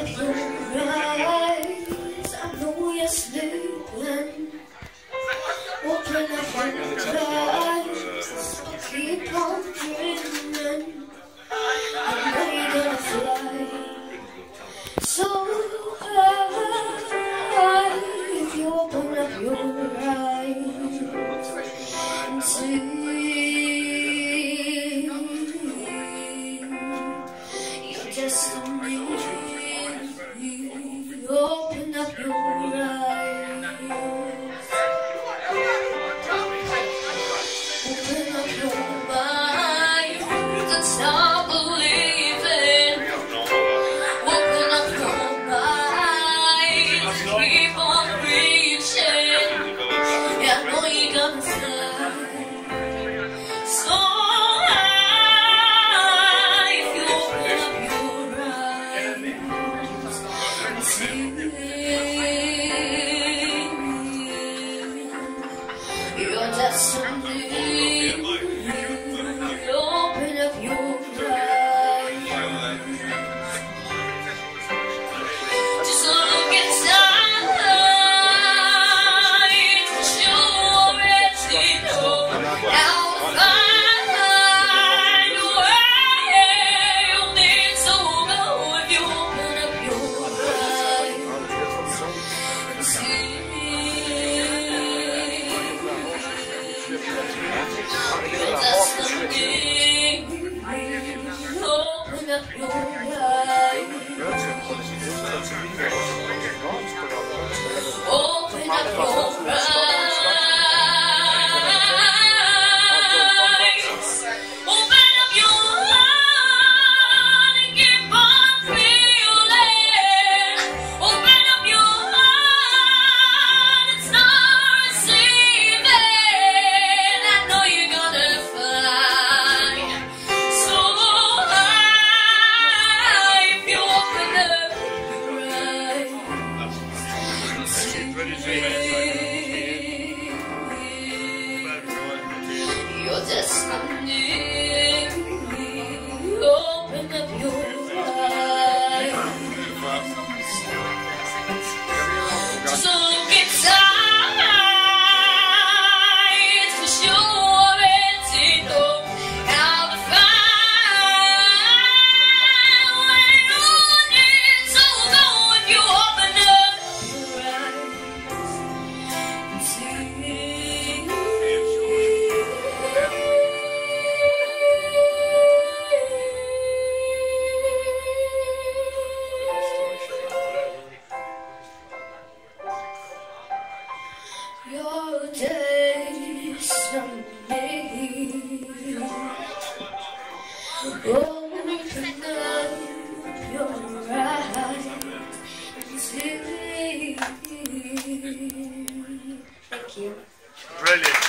up your eyes, I know you're sleeping. Open up your eyes, keep on dreaming. I know you're gonna fly so high if you open up your eyes and see your destiny. Open up your eyes, open up your mind and start believing. Open up your mind, keep on reaching. Yeah, I know you're gonna fly so high if you open up your eyes and see your destiny. Open up your eyes, just look inside, 'cause you already know how to find where you need to go if you open up your eyes and see your destiny. Open up your eyes, open up your eyes, open up your heart and keep on feeling. Open up your heart and start receiving. I know you're gonna fly so high if you open up your eyes. Your destiny. Open up your eyes, just look inside, 'cause you already know how to find where you need to go if you open up your eyes and see. Your destiny. Open up your eyes and see. Thank you. Brilliant.